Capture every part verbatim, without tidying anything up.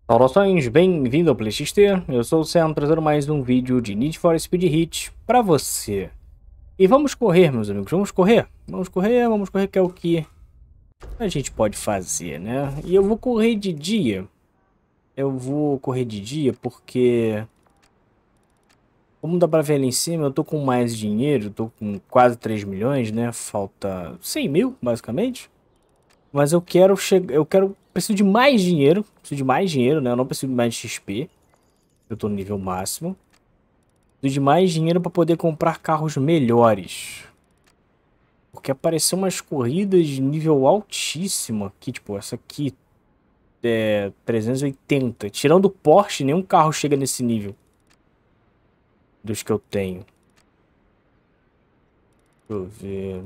Saudações, bem-vindo ao PlayXT, eu sou o Sam, trazendo mais um vídeo de Need for Speed Heat pra você. E vamos correr, meus amigos, vamos correr? Vamos correr, vamos correr, que é o que a gente pode fazer, né? E eu vou correr de dia, eu vou correr de dia porque, como dá pra ver ali em cima, eu tô com mais dinheiro, tô com quase três milhões, né? Falta cem mil, basicamente. Mas eu quero chegar, eu quero, preciso de mais dinheiro, preciso de mais dinheiro, né? Eu não preciso de mais X P. Eu tô no nível máximo. Preciso de mais dinheiro para poder comprar carros melhores. Porque apareceu umas corridas de nível altíssimo aqui, tipo, essa aqui é trezentos e oitenta. Tirando o Porsche, nenhum carro chega nesse nível dos que eu tenho. Deixa eu ver.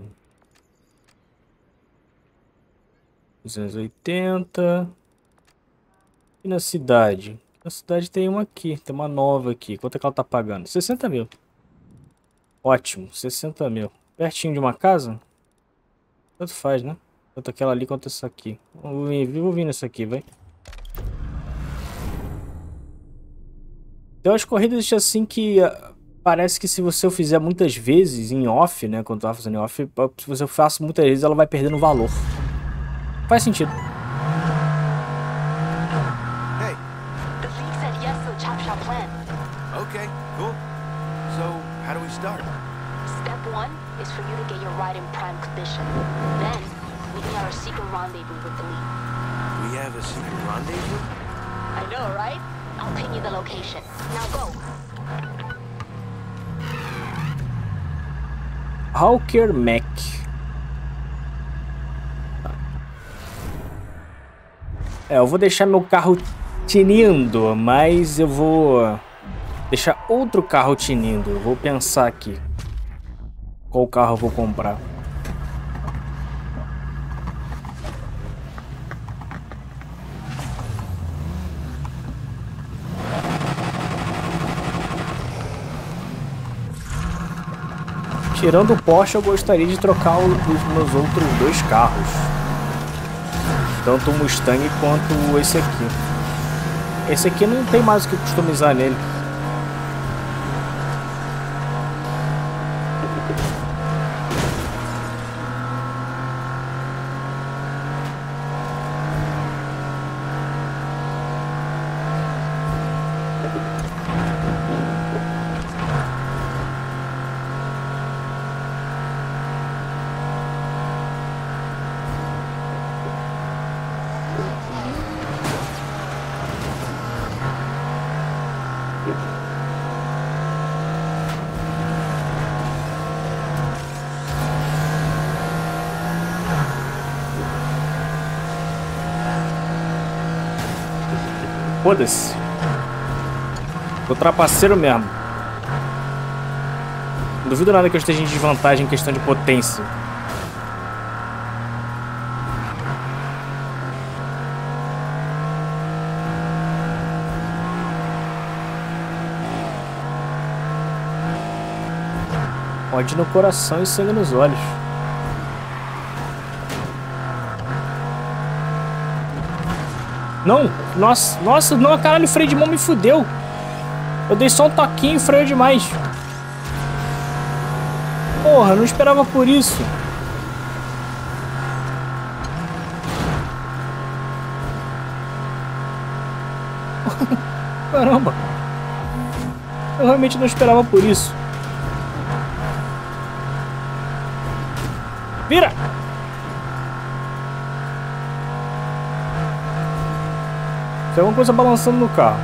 duzentos e oitenta. E na cidade? Na cidade tem uma aqui, tem uma nova aqui. Quanto é que ela tá pagando? sessenta mil. Ótimo, sessenta mil. Pertinho de uma casa? Tanto faz, né? Tanto aquela ali quanto essa aqui. Vou vir, vou vir nessa aqui, vai. Tem umas corridas assim que uh, parece que se você fizer muitas vezes em off, né? Quando tu tá fazendo em off, se você faça muitas vezes, ela vai perdendo valor. Faz sentido. Hey. The league said yes to the chop shop plan. Okay, cool. So, how do we start? Step one is for you to get your ride in prime condition. Then, meet me at our secret rendezvous with the league. We have a secret rendezvous? I know, right? I'll pin you the location. Now go. Hawker Mac. É, eu vou deixar meu carro tinindo, mas eu vou deixar outro carro tinindo. Eu vou pensar aqui qual carro eu vou comprar. Tirando o Porsche, eu gostaria de trocar os meus outros dois carros. Tanto o Mustang quanto esse aqui. Esse aqui não tem mais o que customizar nele. Foda-se. Tô trapaceiro mesmo. Não duvido nada que eu esteja em desvantagem em questão de potência. Ódio no coração e sangue nos olhos. Não, nossa, nossa, não, caralho, o freio de mão me fudeu. Eu dei só um toquinho e freio demais. Porra, não esperava por isso. Caramba. Eu realmente não esperava por isso. Vira! Tem alguma coisa balançando no carro.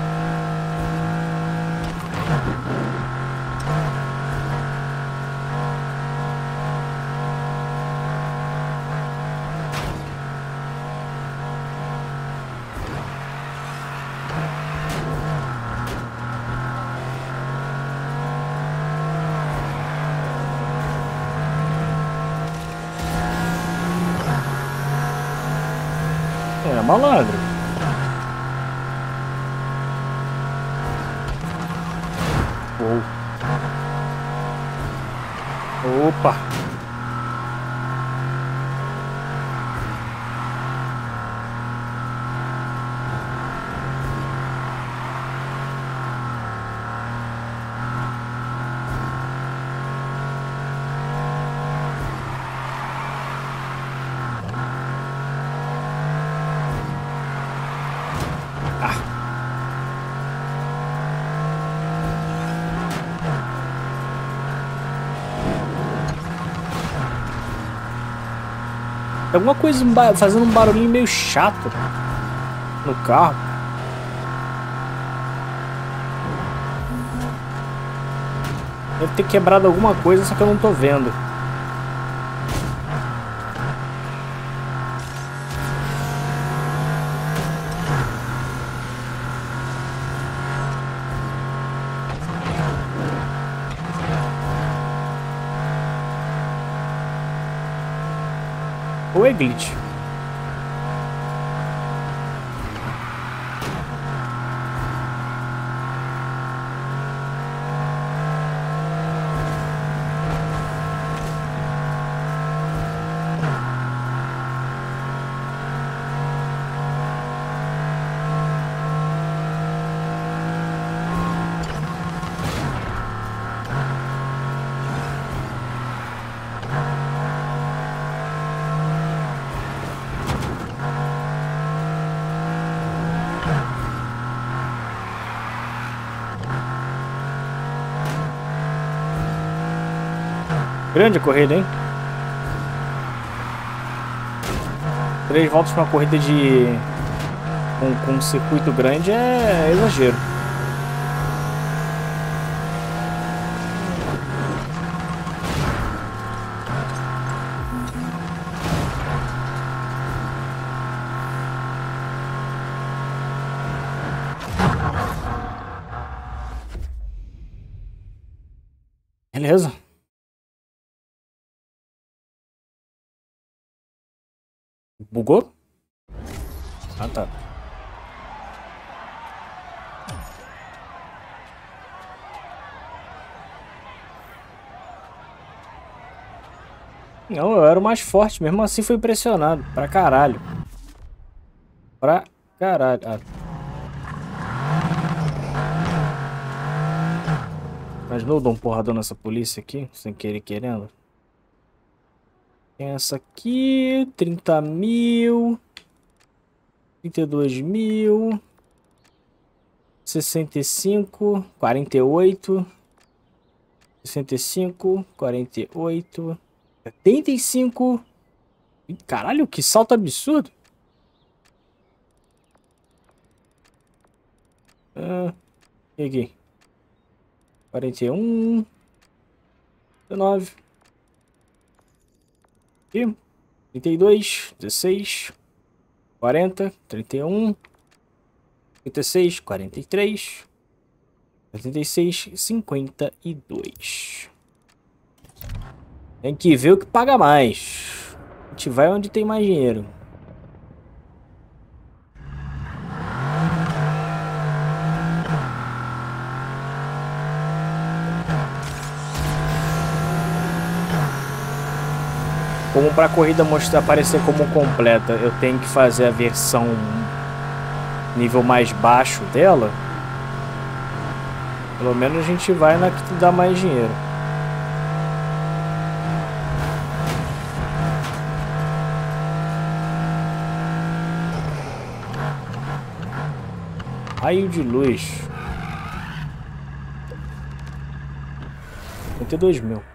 É, malandro. Opa! Alguma coisa fazendo um barulhinho meio chato no carro. Deve ter quebrado alguma coisa, só que eu não tô vendo. Ou é glitch? Grande a corrida, hein? Três voltas para uma corrida de... Com, com um circuito grande é exagero. Beleza. Bugou? Ah, tá. Não, eu era o mais forte, mesmo assim fui pressionado. Pra caralho. Pra caralho. Ah. Mas não dou um porradão nessa polícia aqui, sem querer querendo. Tem essa aqui, trinta mil, trinta e dois mil, sessenta e cinco, quarenta e oito, sessenta e cinco, quarenta e oito, setenta e cinco. Caralho, que salto absurdo. Ah, e aqui? quarenta e um, dezenove. Aqui, trinta e dois, dezesseis, quarenta, trinta e um, trinta e seis, quarenta e três, setenta e seis, cinquenta e dois. Tem que ver o que paga mais. A gente vai onde tem mais dinheiro. Como para a corrida mostrar aparecer como completa, eu tenho que fazer a versão nível mais baixo dela. Pelo menos a gente vai na que dá mais dinheiro. Raio de luz. cinquenta e dois mil.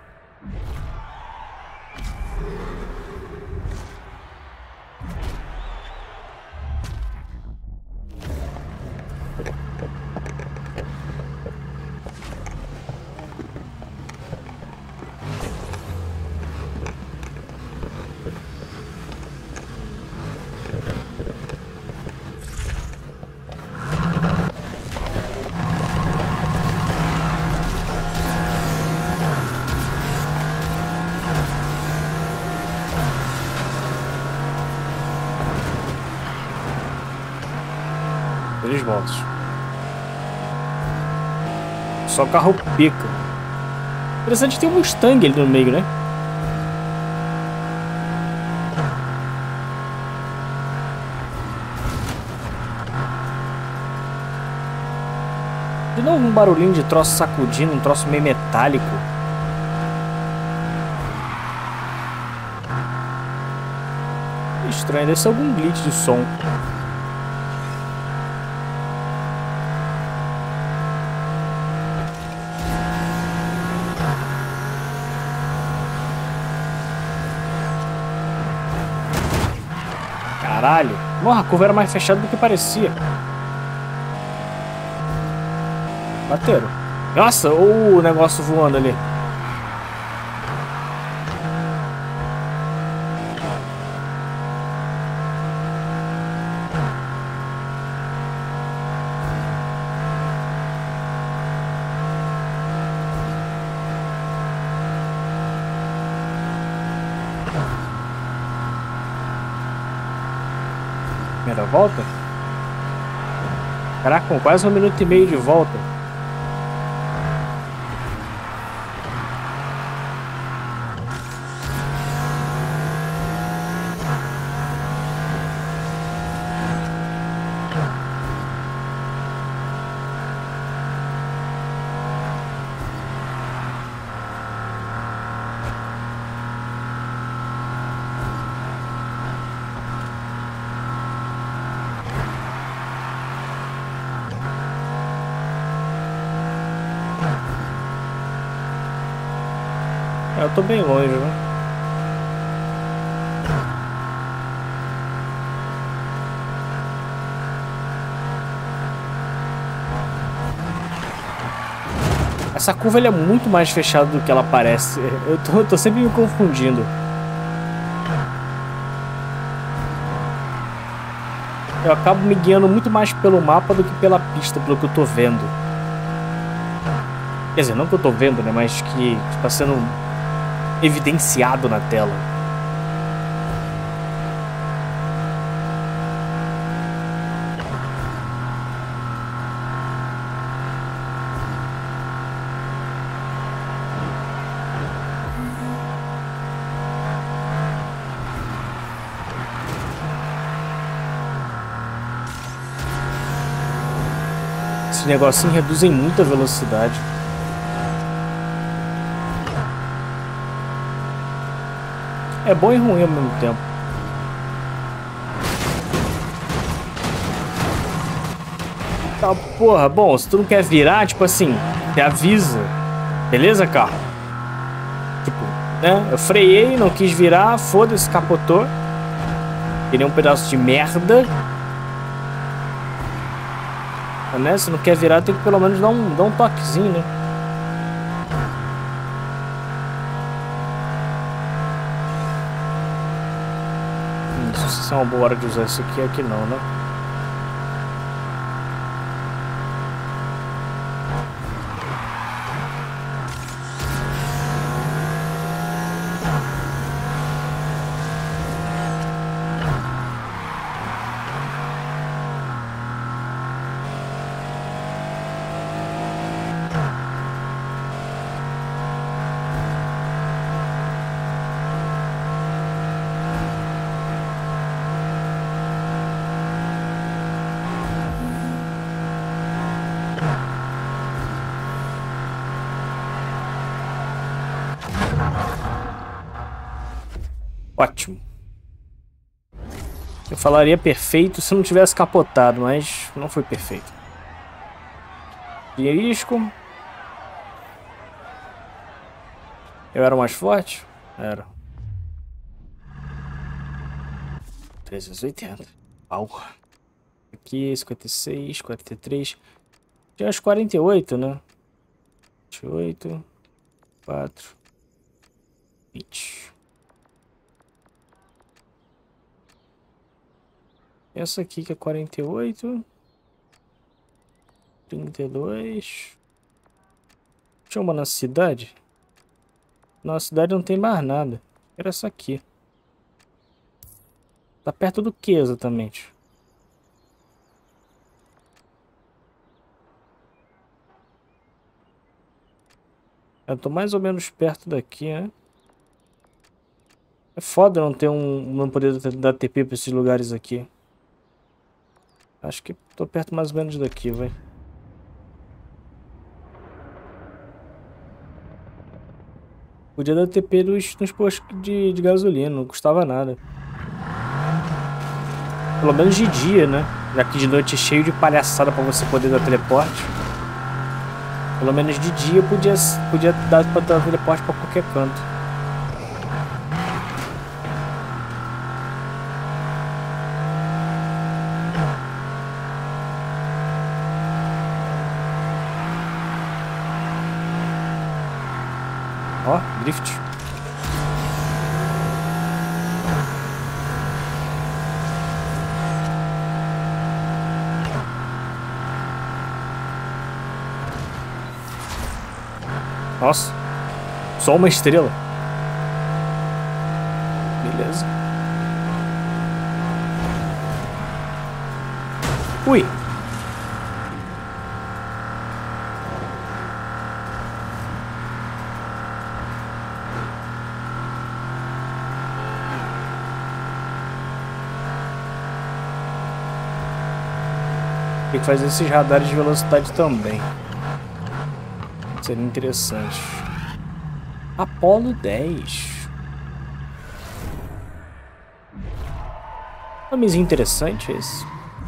Três voltas. Só carro pica. Interessante ter um Mustang ali no meio, né? De novo um barulhinho de troço sacudindo, um troço meio metálico. Estranho, deve ser algum glitch de som. Caralho. Porra, a curva era mais fechada do que parecia. Bateram. Nossa, o negócio voando ali. Primeira volta? Caraca, com quase um minuto e meio de volta. Eu tô bem longe, né? Essa curva ela é muito mais fechada do que ela parece. Eu tô, eu tô sempre me confundindo. Eu acabo me guiando muito mais pelo mapa do que pela pista, pelo que eu tô vendo. Quer dizer, não que eu tô vendo, né? Mas que está sendo evidenciado na tela. Esse negocinho reduzem muito a velocidade. É bom e ruim ao mesmo tempo. Tá, porra, bom, se tu não quer virar, tipo assim, te avisa. Beleza, carro? Tipo, né? Eu freiei, não quis virar, foda-se, capotou. Queria um pedaço de merda. Mas, né? Se não quer virar, tem que pelo menos dar um, dar um toquezinho, né? É uma boa hora de usar isso aqui, aqui não, né? Ótimo. Eu falaria perfeito se não tivesse capotado, mas não foi perfeito. Risco. Eu era mais forte? Era. trezentos e oitenta. Pau. Aqui, cinquenta e seis, quarenta e três. Tinha uns quarenta e oito, né? vinte e oito. quatro. vinte. Essa aqui que é quarenta e oito. trinta e dois. Tinha uma na cidade? Na cidade não tem mais nada. Era essa aqui. Tá perto do que exatamente? Eu tô mais ou menos perto daqui, né? É foda não ter um... não poder dar T P pra esses lugares aqui. Acho que tô perto mais ou menos daqui, vai. Podia dar T P nos, nos postos de, de gasolina, não custava nada. Pelo menos de dia, né? Já que de noite é cheio de palhaçada pra você poder dar teleporte. Pelo menos de dia podia, podia dar pra dar teleporte pra qualquer canto. drift. Nossa, só uma estrela. Beleza. Ui. Tem que fazer esses radares de velocidade também. Seria interessante. Apollo dez. Nomezinho interessante esse.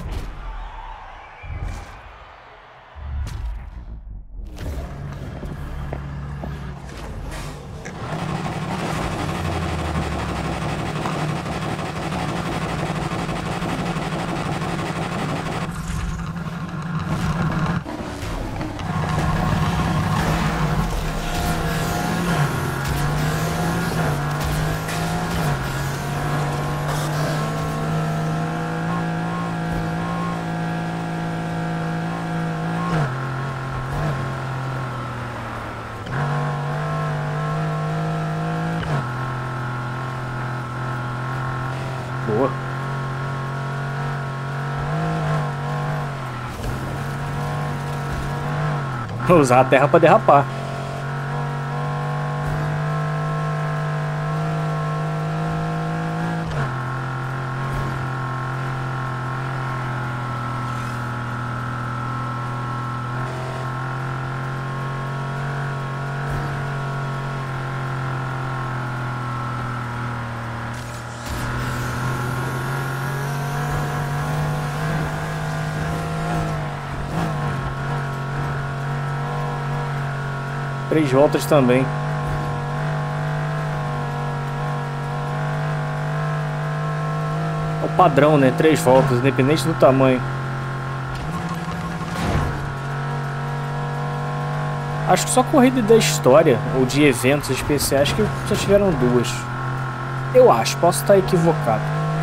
Boa. Vou usar a terra para derrapar. Três voltas também. É o padrão, né? Três voltas, independente do tamanho. Acho que só corrida da história ou de eventos especiais que só tiveram duas. Eu acho, posso estar equivocado.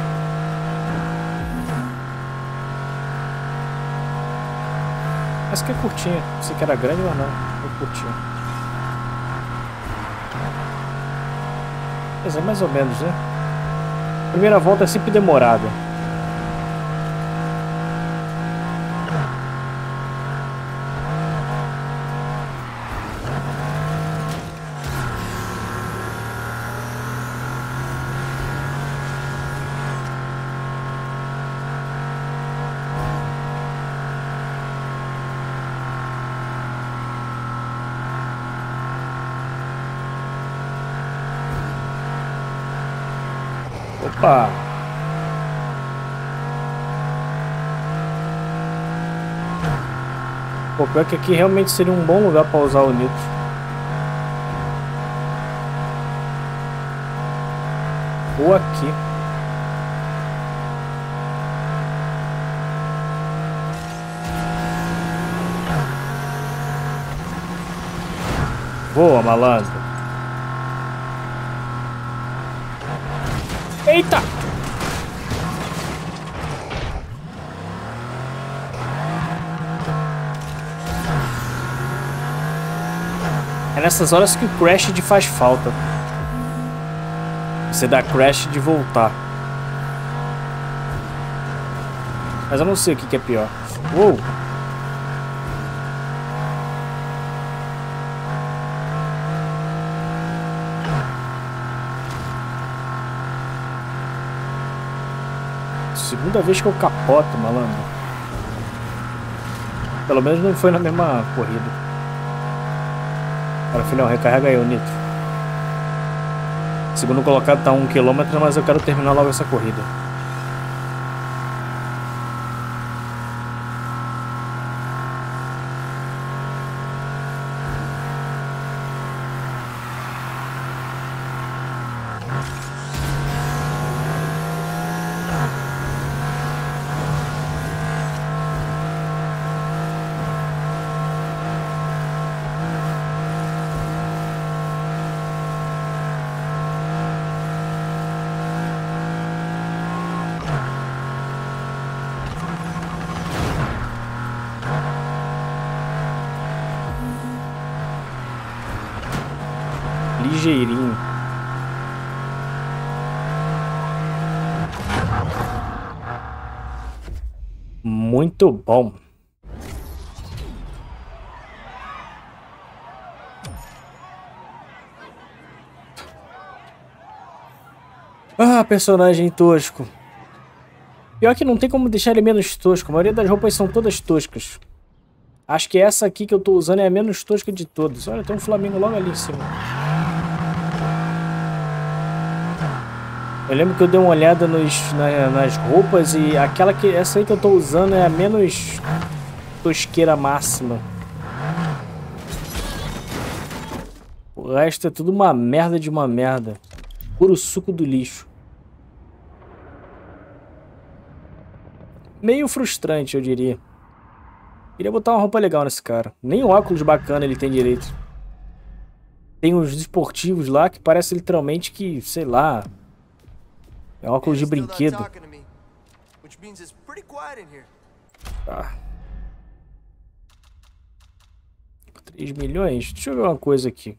Essa aqui é curtinha. Pensei que era grande, mas não. É curtinha. Mas é mais ou menos, né? Primeira volta é sempre demorada. Opa! Pô, pior que aqui realmente seria um bom lugar para usar o nitro. Ou aqui. Boa, malandro. Eita! É nessas horas que o crash de faz falta. Você dá crash de voltar. Mas eu não sei o que, que é pior. Uou! Segunda vez que eu capoto, malandro. Pelo menos não foi na mesma corrida. Agora, filhão, recarrega aí o nitro. Segundo colocado tá a um quilômetro, mas eu quero terminar logo essa corrida. ligeirinho. Muito bom. Ah, personagem tosco. Pior que não tem como deixar ele menos tosco. A maioria das roupas são todas toscas. Acho que essa aqui que eu tô usando é a menos tosca de todas. Olha, tem um Flamengo logo ali em cima. Eu lembro que eu dei uma olhada nos, na, nas roupas e aquela que, essa aí que eu tô usando é a menos tosqueira máxima. O resto é tudo uma merda de uma merda. Puro suco do lixo. Meio frustrante, eu diria. Queria botar uma roupa legal nesse cara. Nem um óculos bacana ele tem direito. Tem uns esportivos lá que parece literalmente que, sei lá, é óculos de brinquedo. Tá. três milhões? Deixa eu ver uma coisa aqui.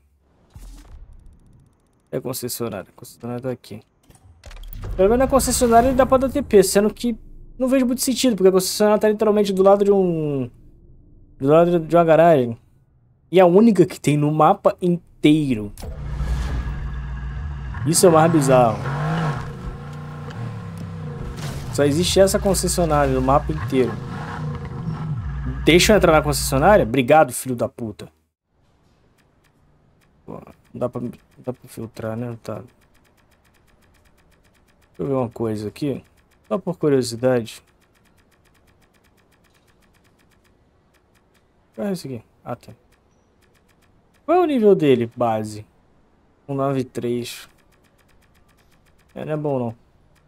É concessionária. A concessionária tá aqui. Pelo menos na concessionária ele dá pra dar T P, sendo que não vejo muito sentido, porque a concessionária tá literalmente do lado de um... do lado de uma garagem. E é a única que tem no mapa inteiro. Isso é o mais bizarro. Só existe essa concessionária no mapa inteiro. Deixa eu entrar na concessionária? Obrigado, filho da puta. Pô, não dá pra, não dá pra filtrar, né? Tá. Deixa eu ver uma coisa aqui. Só por curiosidade. Qual é esse aqui? Ah, tá. Qual é o nível dele, base? um nove e três. É, não é bom, não.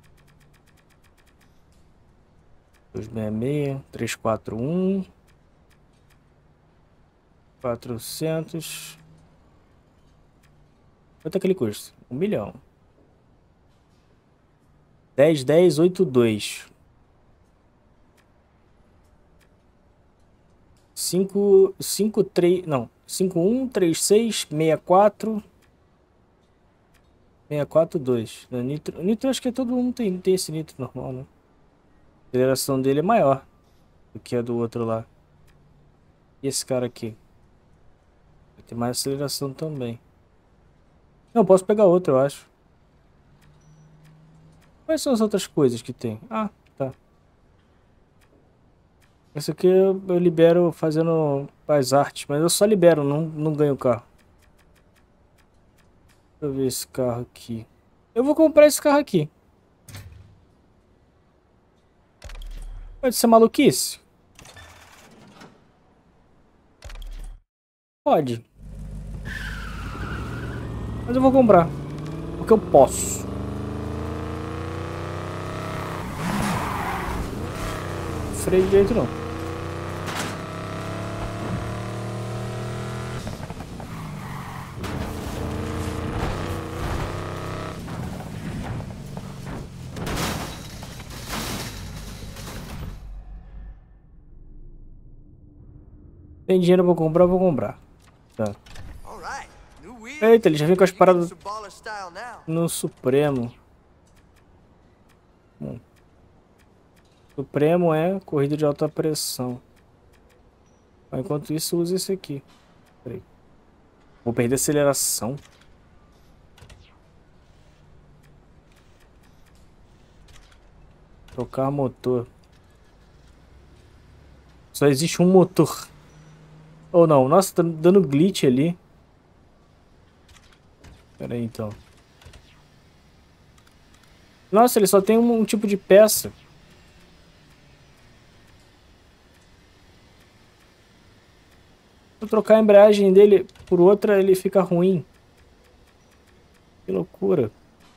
dois seis seis, três quatro um. quatrocentos. Quanto é que ele custa? Um milhão. dez, dez, oito, dois. cinco, cinco, três, não. cinco, um, três, seis, seis, quatro. seis, quatro, dois. No nitro, nitro acho que todo mundo tem, tem esse nitro normal, né? A aceleração dele é maior do que a do outro lá. E esse cara aqui? Tem mais aceleração também. Não, posso pegar outro, eu acho. Quais são as outras coisas que tem? Ah, tá. Esse aqui eu, eu libero fazendo as artes, mas eu só libero, não, não ganho o carro. Deixa eu ver esse carro aqui. Eu vou comprar esse carro aqui. Pode ser maluquice? Pode. Mas eu vou comprar. Porque eu posso. Freio direito não. Tem dinheiro pra comprar, vou comprar. Tá. Eita, ele já vem com as paradas no Supremo. Hum. Supremo é corrida de alta pressão. Enquanto isso, usa esse aqui. Peraí. Vou perder aceleração. Trocar motor. Só existe um motor. Ou não? Nossa, tá dando glitch ali. Pera aí, então. Nossa, ele só tem um, um tipo de peça. Se eu trocar a embreagem dele por outra, ele fica ruim. Que loucura.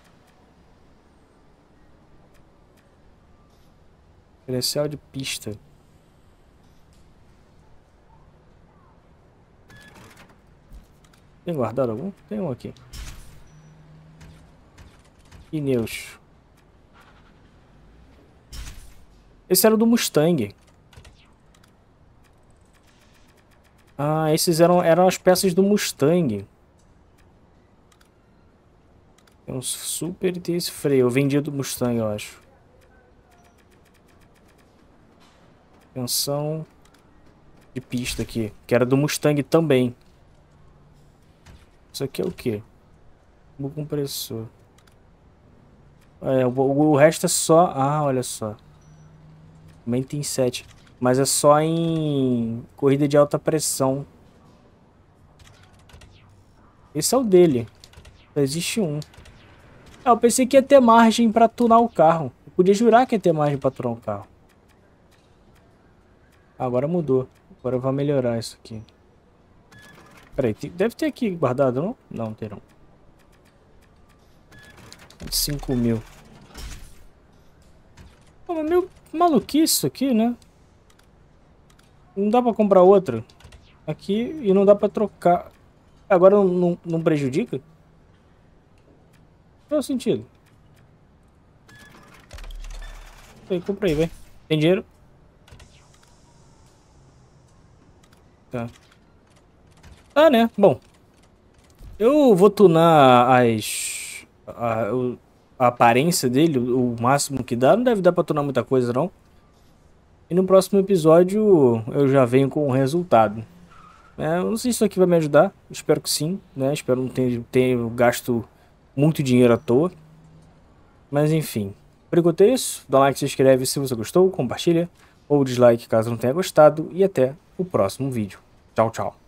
Diferencial de pista. Tem guardado algum? Tem um aqui. Pneus. Esse era o do Mustang. Ah, esses eram, eram as peças do Mustang. Tem um Super e tem esse freio. Eu vendi do Mustang, eu acho. Tensão de pista aqui, que era do Mustang também. Isso aqui é o quê? O compressor. É, o, o resto é só... Ah, olha só. Também tem sete. Mas é só em corrida de alta pressão. Esse é o dele. Só existe um. Ah, eu pensei que ia ter margem pra tunar o carro. Eu podia jurar que ia ter margem pra tunar o carro. Agora mudou. Agora vai melhorar isso aqui. Peraí, deve ter aqui guardado, não? Não, terão. cinco mil. Pô, mas meio maluquice isso aqui, né? Não dá pra comprar outra. Aqui e não dá pra trocar. Agora não, não, não prejudica? Qual é o sentido? Aí, compra aí, vai. Tem dinheiro? Tá. Ah, né? Bom. Eu vou tunar as... A, a aparência dele, o máximo que dá. Não deve dar pra tunar muita coisa, não. E no próximo episódio eu já venho com o resultado. É, eu não sei se isso aqui vai me ajudar. Espero que sim, né? Espero não ter, ter gasto muito dinheiro à toa. Mas enfim. Por enquanto é isso. Dá like, se inscreve se você gostou, compartilha. Ou dislike caso não tenha gostado. E até o próximo vídeo. Tchau, tchau.